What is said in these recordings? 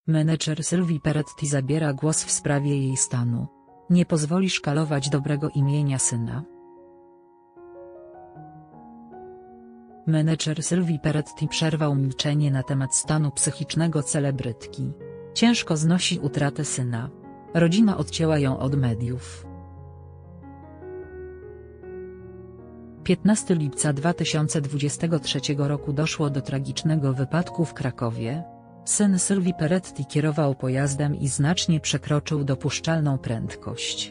Menedżer Sylwii Peretti zabiera głos w sprawie jej stanu. Nie pozwoli szkalować dobrego imienia syna. Menedżer Sylwii Peretti przerwał milczenie na temat stanu psychicznego celebrytki. Ciężko znosi utratę syna. Rodzina odcięła ją od mediów. 15 lipca 2023 roku doszło do tragicznego wypadku w Krakowie. Syn Sylwii Peretti kierował pojazdem i znacznie przekroczył dopuszczalną prędkość.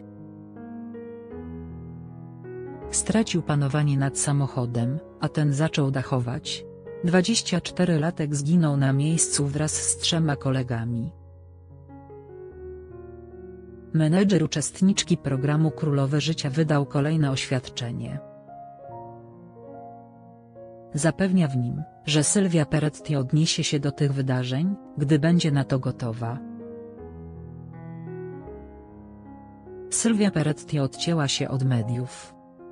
Stracił panowanie nad samochodem, a ten zaczął dachować. 24-latek zginął na miejscu wraz z 3 kolegami. Menedżer uczestniczki programu Królowe Życia wydał kolejne oświadczenie. Zapewnia w nim, że Sylwia Peretti odniesie się do tych wydarzeń, gdy będzie na to gotowa. Sylwia Peretti odcięła się od mediów.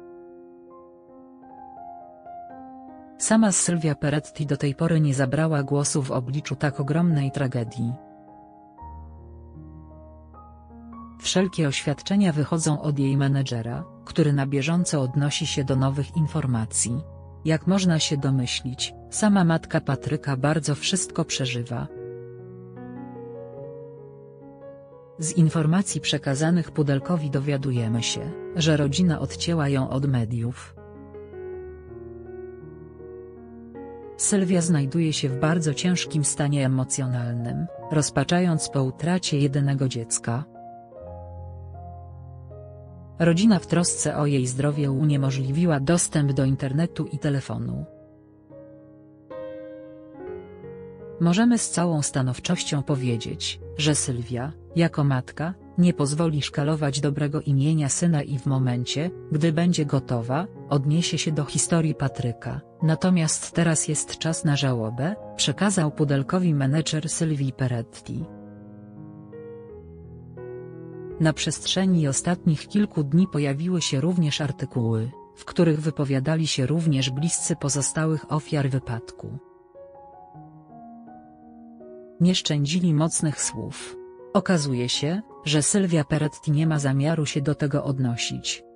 Sama Sylwia Peretti do tej pory nie zabrała głosu w obliczu tak ogromnej tragedii. Wszelkie oświadczenia wychodzą od jej menedżera, który na bieżąco odnosi się do nowych informacji. Jak można się domyślić, sama matka Patryka bardzo wszystko przeżywa. Z informacji przekazanych Pudelkowi dowiadujemy się, że rodzina odcięła ją od mediów. Sylwia znajduje się w bardzo ciężkim stanie emocjonalnym, rozpaczając po utracie jedynego dziecka. Rodzina w trosce o jej zdrowie uniemożliwiła dostęp do internetu i telefonu. Możemy z całą stanowczością powiedzieć, że Sylwia, jako matka, nie pozwoli szkalować dobrego imienia syna i w momencie, gdy będzie gotowa, odniesie się do historii Patryka. Natomiast teraz jest czas na żałobę, przekazał Pudelkowi menedżer Sylwii Peretti. Na przestrzeni ostatnich kilku dni pojawiły się również artykuły, w których wypowiadali się również bliscy pozostałych ofiar wypadku. Nie szczędzili mocnych słów. Okazuje się, że Sylwia Peretti nie ma zamiaru się do tego odnosić.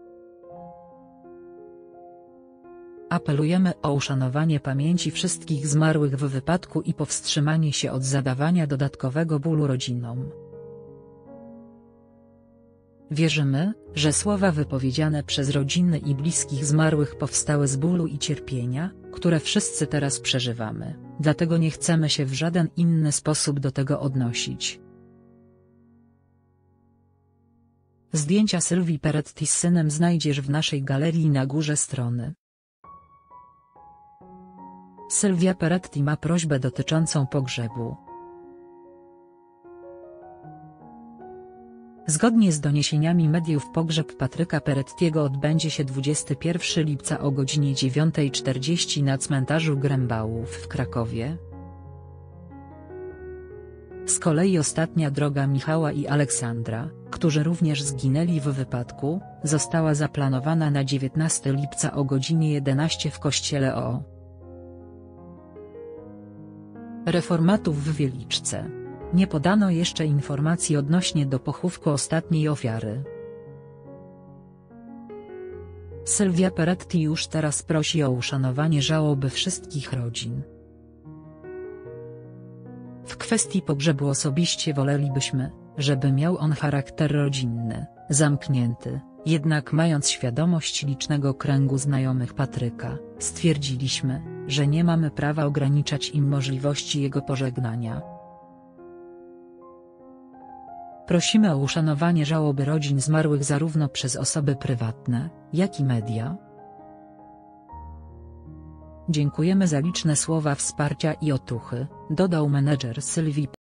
Apelujemy o uszanowanie pamięci wszystkich zmarłych w wypadku i powstrzymanie się od zadawania dodatkowego bólu rodzinom. Wierzymy, że słowa wypowiedziane przez rodziny i bliskich zmarłych powstały z bólu i cierpienia, które wszyscy teraz przeżywamy, dlatego nie chcemy się w żaden inny sposób do tego odnosić. Zdjęcia Sylwii Peretti z synem znajdziesz w naszej galerii na górze strony. Sylwia Peretti ma prośbę dotyczącą pogrzebu. Zgodnie z doniesieniami mediów pogrzeb Patryka Perettiego odbędzie się 21 lipca o godzinie 9:40 na cmentarzu Grębałów w Krakowie. Z kolei ostatnia droga Michała i Aleksandra, którzy również zginęli w wypadku, została zaplanowana na 19 lipca o godzinie 11 w kościele o. Reformatów w Wieliczce. Nie podano jeszcze informacji odnośnie do pochówku ostatniej ofiary. Sylwia Peretti już teraz prosi o uszanowanie żałoby wszystkich rodzin. W kwestii pogrzebu osobiście wolelibyśmy, żeby miał on charakter rodzinny, zamknięty, jednak mając świadomość licznego kręgu znajomych Patryka, stwierdziliśmy, że nie mamy prawa ograniczać im możliwości jego pożegnania. Prosimy o uszanowanie żałoby rodzin zmarłych zarówno przez osoby prywatne, jak i media. Dziękujemy za liczne słowa wsparcia i otuchy, dodał menedżer Sylwii